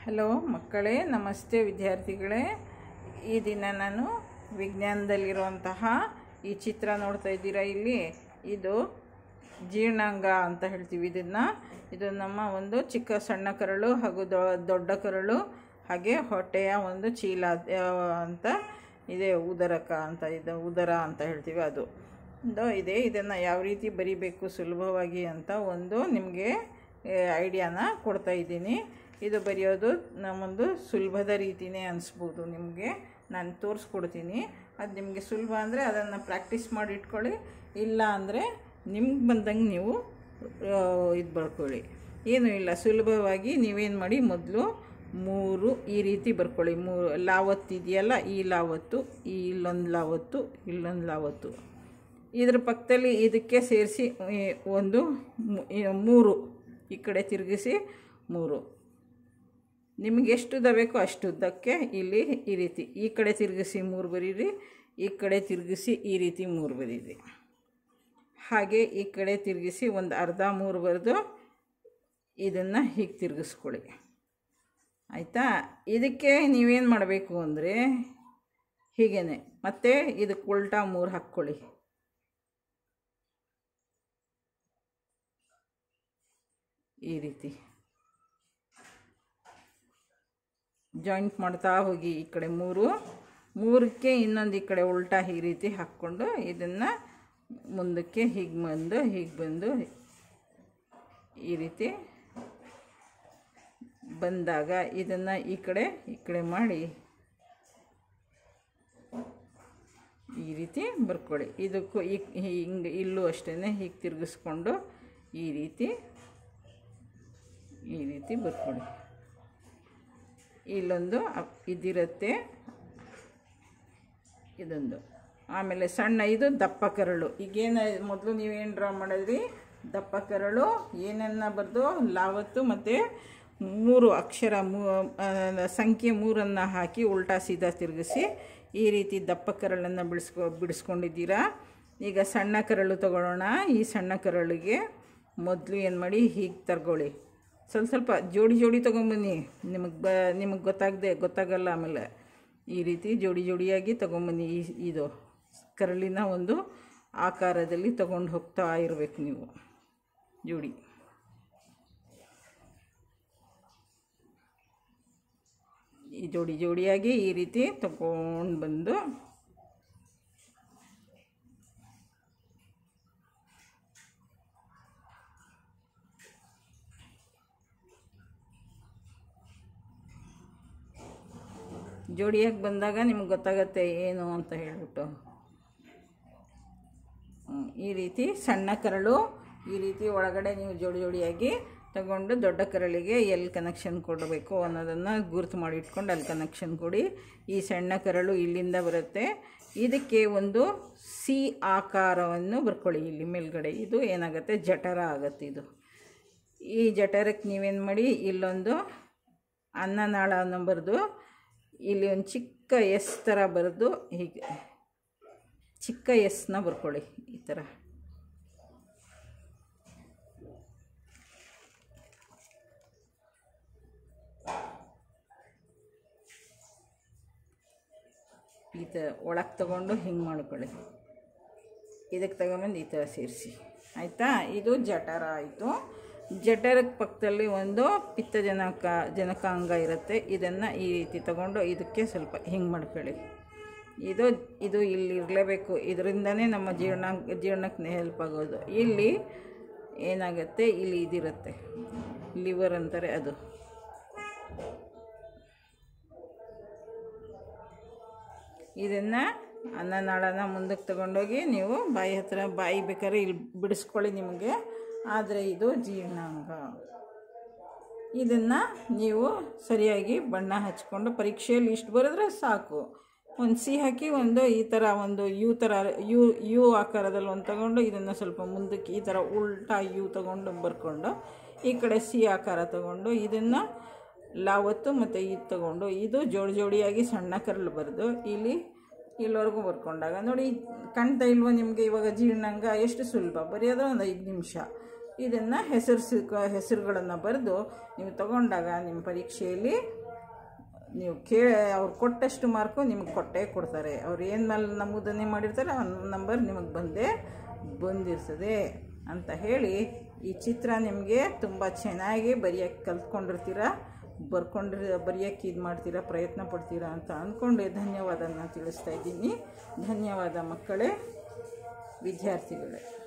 Hello ಮಕ್ಕಳೇ, ನಮಸ್ತೆ ವಿದ್ಯಾರ್ಥಿಗಳೇ. ಈ ದಿನ ನಾನು ವಿಜ್ಞಾನದಲ್ಲಿರುವಂತಹ ಈ ಚಿತ್ರ ನೋಡ್ತಾ ಇದ್ದೀರಾ. ಇಲ್ಲಿ ಇದು ಜೀರ್ಣಾಂಗ ಅಂತ ಹೇಳ್ತೀವಿ. ಇದು ನಮ್ಮ ಒಂದು ಚಿಕ್ಕ ಸಣ್ಣ ಕರಳು ಹಾಗೂ ದೊಡ್ಡ ಕರಳು, ಹಾಗೆ ಹೊಟ್ಟೆಯ ಒಂದು ಚೀಲ ಅಂತ ಇದೆ, ಉದರಕ ಅಂತ ಇದೆ, ಉದರ ಅಂತ ಹೇಳ್ತೀವಿ. ಅದು ಇದೆ. ಇದನ್ನು ಯಾವ ರೀತಿ ಬರಿಬೇಕು ಸುಲಭವಾಗಿ ಅಂತ ಒಂದು ನಿಮಗೆ ಐಡಿಯಾನ ಕೊಡ್ತಾ ಇದ್ದೀನಿ. ಇದು ಬರೆಯೋದು ನಮ್ಮೊಂದು ಸುಲಭದ ರೀತಿಯೇ ಅನಿಸ್ಬೋದು ನಿಮಗೆ. ನಾನು ತೋರಿಸ್ಕೊಡ್ತೀನಿ. ಅದು ನಿಮಗೆ ಸುಲಭ ಅಂದರೆ ಅದನ್ನು ಪ್ರಾಕ್ಟೀಸ್ ಮಾಡಿ ಇಟ್ಕೊಳ್ಳಿ, ಇಲ್ಲ ಅಂದರೆ ನಿಮ್ಗೆ ಬಂದಂಗೆ ನೀವು ಇದು ಬರ್ಕೊಳ್ಳಿ. ಏನೂ ಇಲ್ಲ, ಸುಲಭವಾಗಿ ನೀವೇನು ಮಾಡಿ, ಮೊದಲು 3 ಈ ರೀತಿ ಬರ್ಕೊಳ್ಳಿ. 3 ಲಾವತ್ತು ಇದೆಯಲ್ಲ, ಈ ಲಾವತ್ತು, ಇಲ್ಲೊಂದು ಲಾವತ್ತು, ಇಲ್ಲೊಂದು ಲಾವತ್ತು, ಇದ್ರ ಪಕ್ಕದಲ್ಲಿ ಇದಕ್ಕೆ ಸೇರಿಸಿ ಒಂದು 3 ಈ ಕಡೆ ತಿರುಗಿಸಿ 3. ನಿಮಗೆ ಎಷ್ಟು ಉದ್ದ ಬೇಕೋ ಅಷ್ಟು ಉದ್ದಕ್ಕೆ ಇಲ್ಲಿ ಈ ರೀತಿ ಈ ಕಡೆ ತಿರುಗಿಸಿ 3 ಬರೀರಿ, ಈ ಕಡೆ ತಿರುಗಿಸಿ ಈ ರೀತಿ 3 ಬರೀರಿ. ಹಾಗೆ ಈ ಕಡೆ ತಿರುಗಿಸಿ ಒಂದು ಅರ್ಧ 3 ಬರೆದು ಇದನ್ನು ಹೀಗೆ ತಿರುಗಿಸ್ಕೊಳ್ಳಿ. ಆಯಿತಾ? ಇದಕ್ಕೆ ನೀವೇನು ಮಾಡಬೇಕು ಅಂದರೆ ಹೀಗೇ ಮತ್ತೆ ಇದಕ್ಕೆ ಉಲ್ಟಾ 3 ಹಾಕ್ಕೊಳ್ಳಿ. ಈ ರೀತಿ ಜಾಯಿಂಟ್ ಮಾಡ್ತಾ ಹೋಗಿ. ಈ ಕಡೆ 3ಕ್ಕೆ ಇನ್ನೊಂದು ಈ ಕಡೆ ಉಲ್ಟಾ ಈ ರೀತಿ ಹಾಕ್ಕೊಂಡು ಇದನ್ನು ಮುಂದಕ್ಕೆ ಹೀಗೆ ಬಂದು ಈ ರೀತಿ ಬಂದಾಗ ಇದನ್ನು ಈ ಕಡೆ ಮಾಡಿ ಈ ರೀತಿ ಬರ್ಕೊಳ್ಳಿ. ಇದಕ್ಕೂ ಹಿಂಗೆ ಇಲ್ಲೂ ಅಷ್ಟೇ ಹೀಗೆ ತಿರುಗಿಸ್ಕೊಂಡು ಈ ರೀತಿ ಬರ್ಕೊಳ್ಳಿ. ಇಲ್ಲೊಂದು ಇದಿರುತ್ತೆ, ಇದೊಂದು. ಆಮೇಲೆ ಸಣ್ಣ ಇದು ದಪ್ಪ ಕರಳು. ಈಗೇನು ಮೊದಲು ನೀವೇನು ಡ್ರಾ ಮಾಡಿದ್ರಿ, ದಪ್ಪ ಕರಳು ಏನನ್ನ ಬರೆದು ಲಾವತ್ತು ಮತ್ತು 3 ಅಕ್ಷರ ಸಂಖ್ಯೆ 3 ಹಾಕಿ ಉಲ್ಟಾ ಸೀದಾ ತಿರುಗಿಸಿ ಈ ರೀತಿ ದಪ್ಪ ಕರಳನ್ನು ಬಿಡಿಸ್ಕೊಂಡಿದ್ದೀರಾ. ಈಗ ಸಣ್ಣ ಕರಳು ತಗೊಳ್ಳೋಣ. ಈ ಸಣ್ಣ ಕರಳಿಗೆ ಮೊದಲು ಏನು ಮಾಡಿ, ಹೀಗೆ ತರ್ಕೊಳ್ಳಿ. ಸ್ವಲ್ಪ ಜೋಡಿ ತೊಗೊಂಬನ್ನಿ. ನಿಮಗೆ ಗೊತ್ತಾಗಲ್ಲ. ಆಮೇಲೆ ಈ ರೀತಿ ಜೋಡಿಯಾಗಿ ತೊಗೊಂಬನ್ನಿ. ಇದು ಕರಳಿನ ಒಂದು ಆಕಾರದಲ್ಲಿ ತೊಗೊಂಡು ಹೋಗ್ತಾ ಇರಬೇಕು ನೀವು. ಈ ಜೋಡಿಯಾಗಿ ಈ ರೀತಿ ತಗೊಂಡು ಬಂದು ಜೋಡಿಯಾಗಿ ಬಂದಾಗ ನಿಮ್ಗೆ ಗೊತ್ತಾಗತ್ತೆ ಏನು ಅಂತ ಹೇಳ್ಬಿಟ್ಟು. ಈ ರೀತಿ ಸಣ್ಣ ಕರಳು ಈ ರೀತಿ ಒಳಗಡೆ ನೀವು ಜೋಡಿಯಾಗಿ ತಗೊಂಡು ದೊಡ್ಡ ಕರಳಿಗೆ ಎಲ್ಲಿ ಕನೆಕ್ಷನ್ ಕೊಡಬೇಕು ಅನ್ನೋದನ್ನು ಗುರುತು ಮಾಡಿ ಇಟ್ಕೊಂಡು ಅಲ್ಲಿ ಕನೆಕ್ಷನ್ ಕೊಡಿ. ಈ ಸಣ್ಣ ಕರಳು ಇಲ್ಲಿಂದ ಬರುತ್ತೆ. ಇದಕ್ಕೆ ಒಂದು ಸಿ ಆಕಾರವನ್ನು ಬರ್ಕೊಳ್ಳಿ. ಇಲ್ಲಿ ಮೇಲ್ಗಡೆ ಇದು ಏನಾಗುತ್ತೆ, ಜಠರ ಆಗುತ್ತೆ. ಈ ಜಠರಕ್ಕೆ ನೀವೇನು ಮಾಡಿ, ಇಲ್ಲೊಂದು ಅನ್ನನಾಳವನ್ನು ಬರೆದು ಇಲ್ಲಿ ಒಂದು ಚಿಕ್ಕ ಎಸ್ ಥರ ಬರೆದು ಹೀಗೆ ಚಿಕ್ಕ ಎಸ್ನ ಬರ್ಕೊಳ್ಳಿ. ಈ ಥರ ಒಳಗೆ ತಗೊಂಡು ಹಿಂಗೆ ಮಾಡ್ಕೊಳ್ಳಿ. ಇದಕ್ಕೆ ತಗೊಂಬಂದು ಈ ಥರ ಸೇರಿಸಿ. ಆಯಿತಾ? ಇದು ಜಠರ ಆಯಿತು. ಜಠರಕ್ಕೆ ಪಕ್ಕದಲ್ಲಿ ಒಂದು ಜನಕಾಂಗ ಇರುತ್ತೆ. ಇದನ್ನು ಈ ರೀತಿ ತಗೊಂಡು ಇದಕ್ಕೆ ಸ್ವಲ್ಪ ಹಿಂಗೆ ಮಾಡ್ಕೊಳ್ಳಿ. ಇದು ಇಲ್ಲಿ ಇರಲೇಬೇಕು. ಇದರಿಂದನೇ ನಮ್ಮ ಜೀರ್ಣಕ್ಕೆ ಹೆಲ್ಪ್ ಆಗೋದು. ಇಲ್ಲಿ ಏನಾಗುತ್ತೆ, ಇಲ್ಲಿ ಇದಿರುತ್ತೆ, ಲಿವರ್ ಅಂತಾರೆ ಅದು. ಇದನ್ನು ಅನ್ನನಾಳನ ಮುಂದಕ್ಕೆ ತಗೊಂಡೋಗಿ ನೀವು ಬಾಯಿ ಬೇಕಾದ್ರೆ ಇಲ್ಲಿ ಬಿಡಿಸ್ಕೊಳ್ಳಿ ನಿಮಗೆ. ಆದರೆ ಇದು ಜೀರ್ಣಾಂಗ. ಇದನ್ನು ನೀವು ಸರಿಯಾಗಿ ಬಣ್ಣ ಹಚ್ಕೊಂಡು ಪರೀಕ್ಷೆಯಲ್ಲಿ ಇಷ್ಟು ಬರೆದ್ರೆ ಸಾಕು. ಒಂದು ಸಿ ಹಾಕಿ ಒಂದು ಈ ಥರ ಒಂದು ಯು ಆಕಾರದಲ್ಲಿ ಒಂದು ತಗೊಂಡು ಇದನ್ನು ಸ್ವಲ್ಪ ಮುಂದಕ್ಕೆ ಈ ಥರ ಉಲ್ಟಾ ಯು ತಗೊಂಡು ಬರ್ಕೊಂಡು ಈ ಕಡೆ ಸಿ ಆಕಾರ ತಗೊಂಡು ಇದನ್ನು ಲಾವತ್ತು ಮತ್ತು ಇದು ತಗೊಂಡು ಇದು ಜೋಡಿಯಾಗಿ ಸಣ್ಣ ಕರಳು ಬರೆದು ಇಲ್ಲಿವರೆಗೂ ಬರ್ಕೊಂಡಾಗ ನೋಡಿ, ಕಾಣ್ತಾ ಇಲ್ವೋ ನಿಮಗೆ? ಇವಾಗ ಜೀರ್ಣಾಂಗ ಎಷ್ಟು ಸುಲಭ. ಬರೆಯೋದು ಒಂದು 5 ನಿಮಿಷ. ಇದನ್ನು ಹೆಸರುಗಳನ್ನು ಬರೆದು ನೀವು ತಗೊಂಡಾಗ ನಿಮ್ಮ ಪರೀಕ್ಷೆಯಲ್ಲಿ ನೀವು ಅವ್ರು ಕೊಟ್ಟಷ್ಟು ಮಾರ್ಕು ನಿಮಗೆ ಕೊಡ್ತಾರೆ. ಅವ್ರು ಏನು ಮೇಲೆ ನಮೂದನೆ ಮಾಡಿರ್ತಾರೆ ಆ ನಂಬರ್ ನಿಮಗೆ ಬಂದಿರ್ತದೆ ಅಂತ ಹೇಳಿ, ಈ ಚಿತ್ರ ನಿಮಗೆ ತುಂಬ ಚೆನ್ನಾಗಿ ಬರೆಯೋಕ್ಕೆ ಕಲ್ತ್ಕೊಂಡಿರ್ತೀರ, ಬರೆಯೋಕ್ಕೆ ಇದು ಮಾಡ್ತೀರಾ, ಪ್ರಯತ್ನ ಪಡ್ತೀರಾ ಅಂತ ಅಂದ್ಕೊಂಡು ಧನ್ಯವಾದನ ತಿಳಿಸ್ತಾ ಇದ್ದೀನಿ. ಧನ್ಯವಾದ ಮಕ್ಕಳೇ, ವಿದ್ಯಾರ್ಥಿಗಳೇ.